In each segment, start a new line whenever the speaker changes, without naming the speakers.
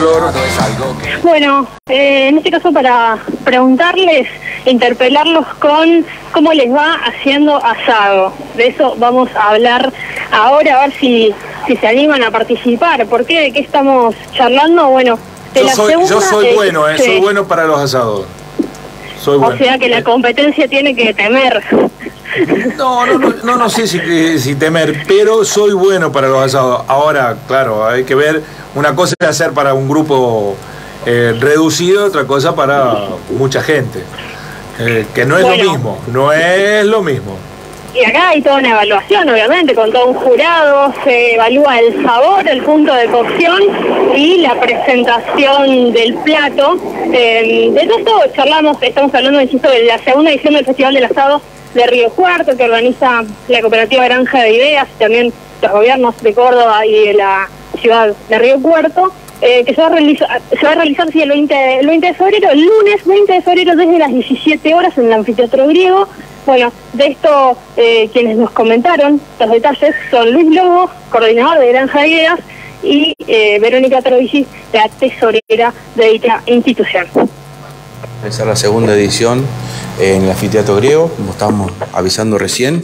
Flor.
Bueno, en este caso para preguntarles, interpelarlos con cómo les va haciendo asado. De eso vamos a hablar ahora, a ver si se animan a participar. ¿Por qué? ¿De qué estamos charlando? Bueno, de la segunda...
Yo soy bueno, soy bueno para los asados. Soy bueno.
O sea que la competencia tiene que temer.
No sé si temer, pero soy bueno para los asados. Ahora, claro, hay que ver, una cosa es hacer para un grupo reducido, otra cosa para mucha gente, que no es lo mismo, no es lo mismo.
Y acá hay toda una evaluación, obviamente, con todo un jurado, se evalúa el sabor, el punto de cocción y la presentación del plato. De todo esto charlamos, estamos hablando, insisto, de la segunda edición del Festival del Asado de Río Cuarto, que organiza la cooperativa Granja de Ideas, y también los gobiernos de Córdoba y de la ciudad de Río Cuarto, que se va a realizar sí, el 20 de febrero, el lunes 20 de febrero desde las 17 horas en el anfiteatro griego. Bueno, de esto quienes nos comentaron los detalles son Luis Lobo, coordinador de Granja de Ideas, y Verónica Trovici, la tesorera de dicha institución.
Esa es la segunda edición en el anfiteatro griego, como estábamos avisando recién,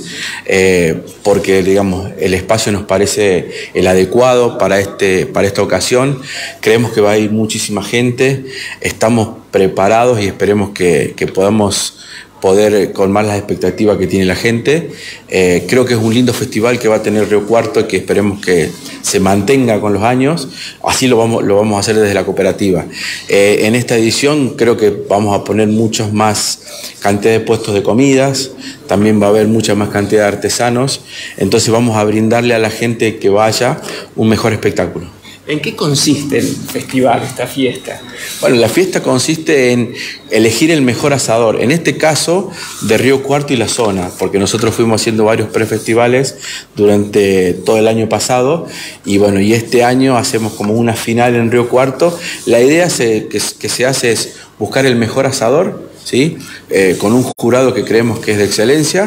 porque digamos el espacio nos parece el adecuado para esta ocasión. Creemos que va a ir muchísima gente, estamos preparados y esperemos que podamos poder colmar las expectativas que tiene la gente. Creo que es un lindo festival que va a tener Río Cuarto y que esperemos que se mantenga con los años. Así lo vamos a hacer desde la cooperativa. En esta edición creo que vamos a poner muchos más cantidad de puestos de comidas, también va a haber mucha más cantidad de artesanos, entonces vamos a brindarle a la gente que vaya un mejor espectáculo.
¿En qué consiste el festival, esta fiesta?
Bueno, la fiesta consiste en elegir el mejor asador, en este caso de Río Cuarto y la zona, porque nosotros fuimos haciendo varios prefestivales durante todo el año pasado y bueno, y este año hacemos como una final en Río Cuarto. La idea que se hace es buscar el mejor asador, ¿sí? Con un jurado que creemos que es de excelencia.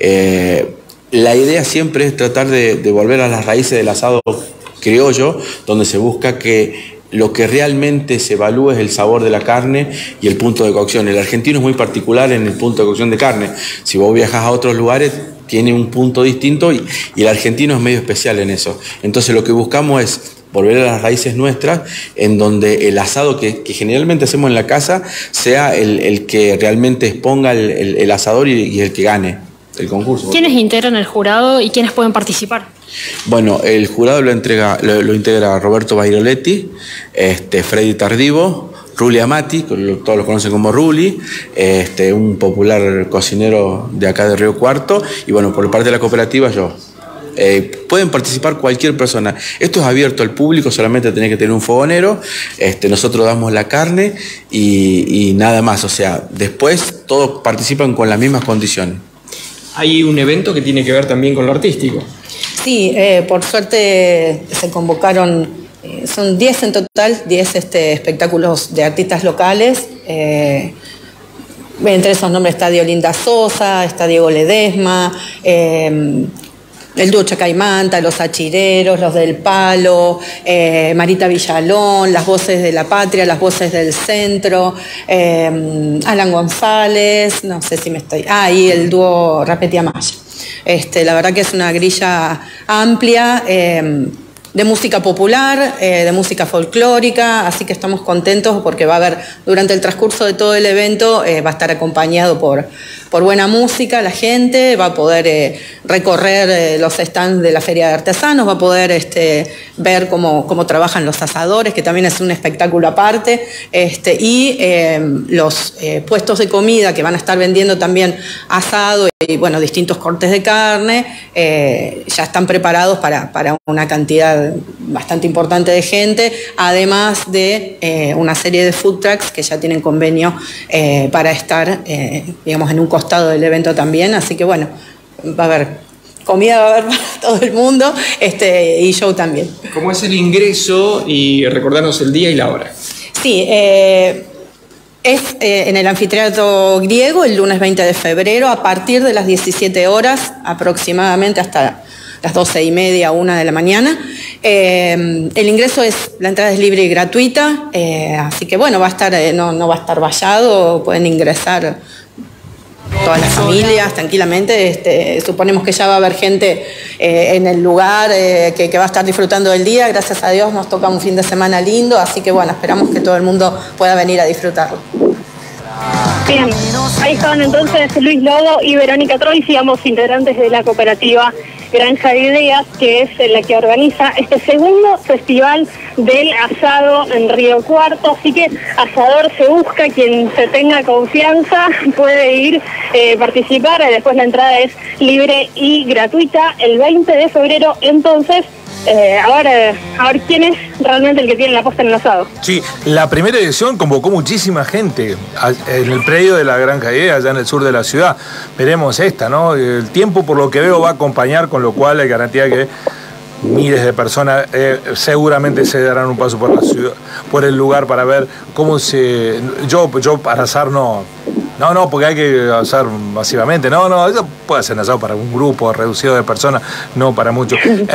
La idea siempre es tratar de volver a las raíces del asado criollo, donde se busca que lo que realmente se evalúe es el sabor de la carne y el punto de cocción. El argentino es muy particular en el punto de cocción de carne. Si vos viajas a otros lugares, tiene un punto distinto y el argentino es medio especial en eso. Entonces lo que buscamos es volver a las raíces nuestras, en donde el asado que generalmente hacemos en la casa sea el que realmente exponga el asador y el que gane el concurso.
¿Quiénes integran el jurado y quiénes pueden participar?
Bueno, el jurado lo integra Roberto Bairoletti, Freddy Tardivo, Ruli Amati, todos lo conocen como Ruli, un popular cocinero de acá de Río Cuarto, y bueno, por parte de la cooperativa yo. Pueden participar cualquier persona. Esto es abierto al público, solamente tenés que tener un fogonero. Nosotros damos la carne y nada más. O sea, después todos participan con las mismas condiciones.
Hay un evento que tiene que ver también con lo artístico.
Sí, por suerte se convocaron, son 10 en total, 10 espectáculos de artistas locales. Entre esos nombres está Diolinda Sosa, está Diego Ledesma, el dúo Chacaimanta, los Achireros, los del Palo, Marita Villalón, las Voces de la Patria, las Voces del Centro, Alan González, no sé si me estoy... y el dúo Rapeti Amaya. La verdad que es una grilla amplia, de música popular, de música folclórica, así que estamos contentos porque va a haber, durante el transcurso de todo el evento, va a estar acompañado por buena música, la gente va a poder recorrer los stands de la Feria de Artesanos, va a poder ver cómo trabajan los asadores, que también es un espectáculo aparte, y los puestos de comida que van a estar vendiendo también asado y bueno, distintos cortes de carne, ya están preparados para una cantidad bastante importante de gente, además de una serie de food trucks que ya tienen convenio para estar, digamos, en un costado del evento también, así que bueno, va a haber comida, va a haber para todo el mundo, y show también.
¿Cómo es el ingreso? Y recordarnos el día y la hora.
Sí, es en el anfiteatro griego el lunes 20 de febrero a partir de las 17 horas aproximadamente hasta las 12:30, 1 de la mañana. El ingreso la entrada es libre y gratuita, así que bueno, va a estar, no va a estar vallado, pueden ingresar todas las familias tranquilamente. Suponemos que ya va a haber gente en el lugar que va a estar disfrutando del día. Gracias a Dios nos toca un fin de semana lindo, así que bueno, esperamos que todo el mundo pueda venir a disfrutarlo.
Bien, ahí estaban entonces Luis Lobo y Verónica Troisi, ambos integrantes de la cooperativa Granja de Ideas, que es la que organiza este segundo festival del asado en Río Cuarto. Así que asador se busca, quien se tenga confianza puede ir participar. Después la entrada es libre y gratuita. El 20 de febrero entonces, a ver quién es realmente el que tiene la posta en el asado.
Sí, la primera edición convocó muchísima gente en el predio de la Granja de Ideas, allá en el sur de la ciudad. Veremos esta, ¿no? El tiempo, por lo que veo, va a acompañar, con lo cual hay garantía que miles de personas seguramente se darán un paso por la ciudad, por el lugar, para ver cómo se... Yo para asar no, porque hay que asar masivamente. Eso puede ser asado para un grupo reducido de personas, no para muchos.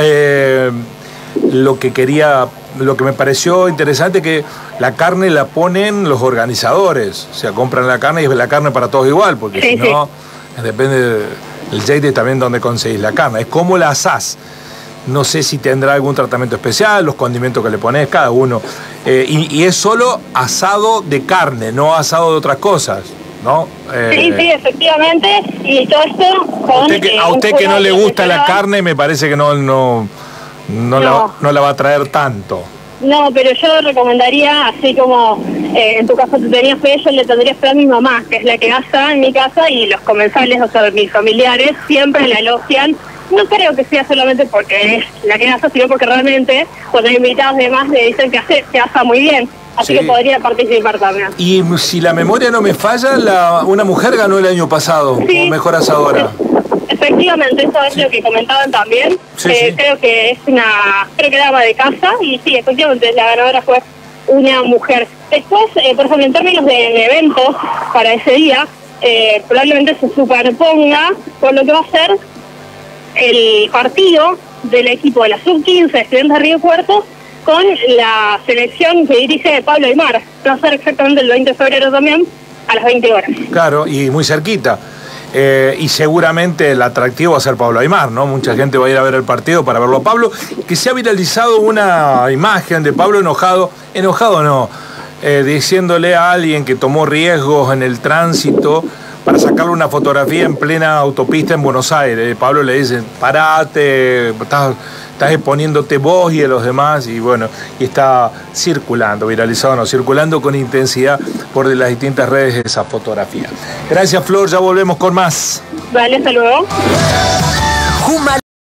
Lo que me pareció interesante es que la carne la ponen los organizadores. O sea, compran la carne y es la carne para todos igual, porque si no, depende del jeite también donde conseguís la carne. Es como la asás. No sé si tendrá algún tratamiento especial, los condimentos que le pones, cada uno. Y es solo asado de carne, no asado de otras cosas, ¿no?
Sí, efectivamente. Y todo esto con...
A usted que no le gusta la carne, me parece que no la va a traer tanto.
No, pero yo recomendaría, así como en tu caso tú tenías fe, yo le tendría fe a mi mamá, que es la que asa en mi casa, y los comensales, o sea, mis familiares, siempre la elogian. No creo que sea solamente porque es la que asa, sino porque realmente cuando hay invitados y demás le dicen que asa muy bien. Así que podría participar también.
Y si la memoria no me falla, una mujer ganó el año pasado como mejor asadora.
Efectivamente, eso es lo que comentaban también. Creo que dama de casa, y sí, efectivamente la ganadora fue una mujer. Después, por ejemplo, en términos de eventos para ese día, probablemente se superponga con lo que va a ser el partido del equipo de la Sub-15 de Estudiantes de Río Cuarto con la selección que dirige Pablo Aymar. Va a ser exactamente el 20 de febrero también, a las 20 horas. Claro,
y muy cerquita. Y seguramente el atractivo va a ser Pablo Aymar, ¿no? Mucha gente va a ir a ver el partido para verlo a Pablo, que se ha viralizado una imagen de Pablo enojado no, diciéndole a alguien que tomó riesgos en el tránsito para sacarle una fotografía en plena autopista en Buenos Aires. Pablo le dice, parate, estás exponiéndote vos y a los demás, y bueno, y está circulando con intensidad por las distintas redes esa fotografía. Gracias, Flor, ya volvemos con más.
Vale, hasta luego.